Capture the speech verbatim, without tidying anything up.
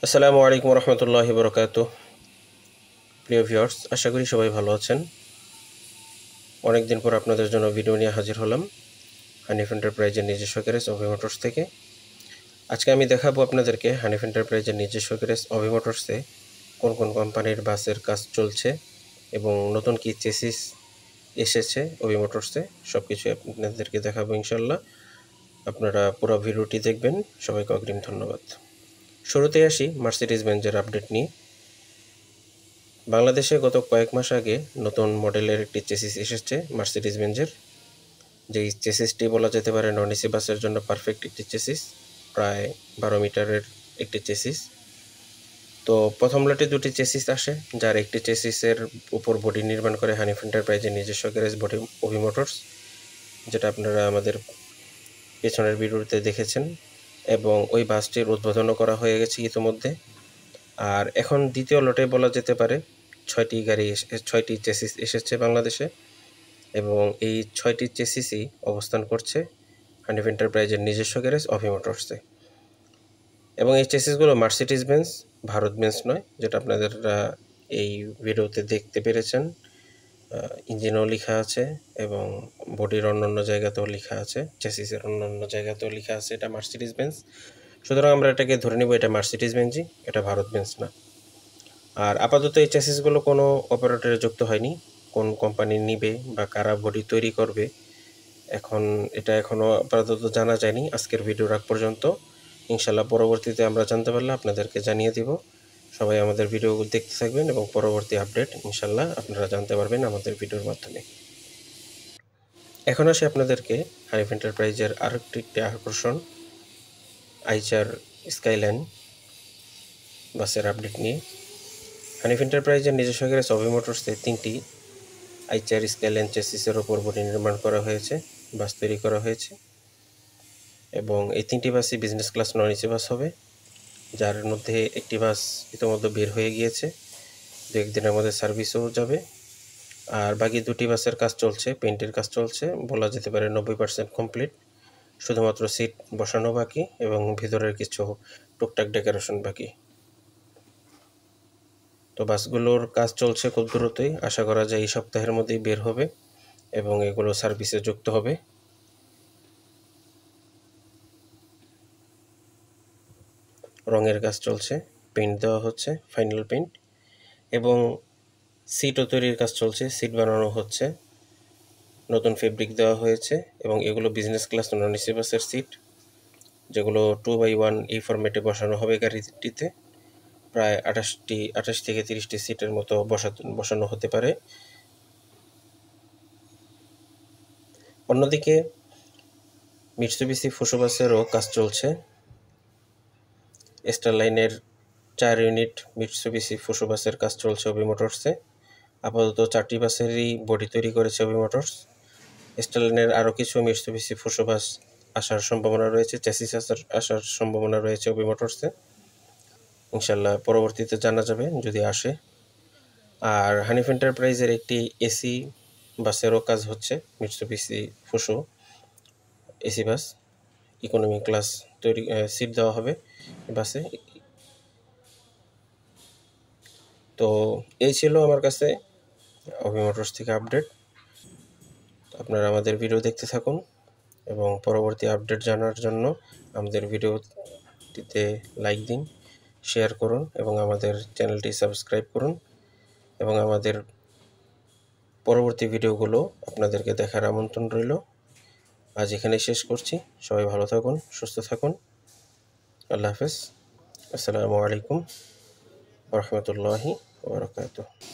আসসালামু আলাইকুম রহমতুল্লাহি বরকাতুহ। প্রিয় ভিউয়ার্স, আশা করি সবাই ভালো আছেন। অনেকদিন পর আপনাদের জন্য ভিডিও নিয়ে হাজির হলাম হানিফ এন্টারপ্রাইজের নিজস্ব গ্যারেজ ওভি মোটরস থেকে। আজকে আমি দেখাবো আপনাদেরকে হানিফ এন্টারপ্রাইজের নিজস্ব গ্যারেজ ওভি মোটরসে কোন কোন কোম্পানির বাসের কাজ চলছে এবং নতুন কি চেসিস এসেছে ওভি মোটরসে, সব কিছু আপনাদেরকে দেখাবো ইনশাল্লাহ। আপনারা পুরো ভিডিওটি দেখবেন। সবাইকে অগ্রিম ধন্যবাদ। শুরুতে আসি মার্সিডিজ বেঞ্জের আপডেট নিয়ে। বাংলাদেশে গত কয়েক মাস আগে নতুন মডেলের একটি চেসিস এসেছে মার্সিডিজ বেঞ্জের। যেই চেসিসটি বলা যেতে পারে নন এসি বাসের জন্য পারফেক্ট একটি চেসিস, প্রায় বারো মিটারের একটি চেসিস। তো প্রথম লটে দুটি চেসিস আসে, যার একটি চেসিসের উপর বডি নির্মাণ করে হানিফ এন্টারপ্রাইজের নিজস্ব গ্যারেজ বডি ওভি মোটরস, যেটা আপনারা আমাদের পেছনের ভিডিওতে দেখেছেন, এবং ওই বাসটির উদ্বোধনও করা হয়ে গেছে ইতিমধ্যে। আর এখন দ্বিতীয় লটে বলা যেতে পারে ছয়টি গাড়ি ছয়টি চেসিস এসেছে বাংলাদেশে, এবং এই ছয়টি চেসিসই অবস্থান করছে হানিফ এন্টারপ্রাইজের নিজস্ব গ্যারেজ ওভি মোটরসে। এবং এই চেসিসগুলো মার্সিডিজ বেঞ্জ, ভারত বেঞ্জ নয়, যেটা আপনারা এই ভিডিওতে দেখতে পেরেছেন। ইঞ্জিনও লেখা আছে এবং বডির অন্যান্য জায়গাতেও লেখা আছে, চেসিসের অন্যান্য জায়গাতেও লেখা আছে এটা মার্সিডিজ বেঞ্জ। সুতরাং আমরা এটাকে ধরে নিব এটা মার্সিডিজ বেঞ্জই, এটা ভারত বেঞ্জ না। আর আপাতত এই চেসিসগুলো কোনো অপারেটরে যুক্ত হয়নি। কোন কোম্পানি নিবে বা কারা বডি তৈরি করবে এখন এটা এখনও আপাতত জানা যায়নি আজকের ভিডিওর আগ পর্যন্ত। ইনশাল্লাহ পরবর্তীতে আমরা জানতে পারলে আপনাদেরকে জানিয়ে দিব। সবাই আমাদের ভিডিও দেখতে থাকবেন এবং পরবর্তী আপডেট ইনশাল্লাহ আপনারা জানতে পারবেন আমাদের ভিডিওর মাধ্যমে। এখন আসি আপনাদেরকে হানিফ এন্টারপ্রাইজের আরেকটি একটি আকর্ষণ আইচার স্কাইলাইন বাসের আপডেট নিয়ে। হানিফ এন্টারপ্রাইজের নিজস্ব গ্যারেজ ওভি মোটরসে তিনটি আইচার স্কাইলাইন চেসিসের ওপর বডি নির্মাণ করা হয়েছে, বাস তৈরি করা হয়েছে, এবং এই তিনটি বাসই business class non AC bus হবে, যার মধ্যে একটি বাস ইতিমধ্যে বের হয়ে গিয়েছে, দু একদিনের মধ্যে সার্ভিসও যাবে। আর বাকি দুটি বাসের কাজ চলছে, পেইন্টের কাজ চলছে, বলা যেতে পারে নব্বই পার্সেন্ট কমপ্লিট। শুধুমাত্র সিট বসানো বাকি এবং ভিতরের কিছু টুকটাক ডেকোরেশন বাকি। তো বাসগুলোর কাজ চলছে খুব দ্রুতই, আশা করা যায় এই সপ্তাহের মধ্যেই বের হবে এবং এগুলো সার্ভিসে যুক্ত হবে। রঙের কাজ চলছে, পেইন্ট দেওয়া হচ্ছে, ফাইনাল পেইন্ট, এবং সিটও তৈরির কাজ চলছে, সিট বানানো হচ্ছে, নতুন ফেব্রিক দেওয়া হয়েছে, এবং এগুলো বিজনেস ক্লাস নন এসি বাসের সিট, যেগুলো টু বাই ওয়ান এই ফরম্যাটে বসানো হবে গাড়িটিতে। প্রায় আঠাশটি আঠাশ থেকে তিরিশটি সিটের মতো বসা বসানো হতে পারে। অন্যদিকে মিটসুবিশি ফুসো বাসেরও কাজ চলছে। স্টার লাইনের চার ইউনিট মিটসুবিশি ফুসো বাসের কাজ চলছে ওভি মোটরসে। আপাতত চারটি বাসেরই বডি তৈরি করেছে ওভি মোটরস। স্টার লাইনের আরও কিছু মিটসুবিশি ফুসো বাস আসার সম্ভাবনা রয়েছে, চেসিস আসার আসার সম্ভাবনা রয়েছে ওভি মোটরসে। ইনশাল্লাহ পরবর্তীতে জানা যাবে যদি আসে। আর হানিফ এন্টারপ্রাইজের একটি এসি বাসেরও কাজ হচ্ছে, Mitsubishi Fuso AC bus, economy class তৈরি, সিট দেওয়া হবে বাসে। তো এই ছিল আমার কাছে ওভি মোটরস থেকে আপডেট। আপনারা আমাদের ভিডিও দেখতে থাকুন এবং পরবর্তী আপডেট জানার জন্য আমাদের ভিডিওটিতে লাইক দিন, শেয়ার করুন এবং আমাদের চ্যানেলটি সাবস্ক্রাইব করুন, এবং আমাদের পরবর্তী ভিডিওগুলো আপনাদেরকে দেখার আমন্ত্রণ রইল। আজ এখানে শেষ করছি। সবাই ভালো থাকুন, সুস্থ থাকুন। আল্লাহ হাফেজ। আসসালামু আলাইকুম ওয়া রাহমাতুল্লাহি ওয়া বারাকাতুহু।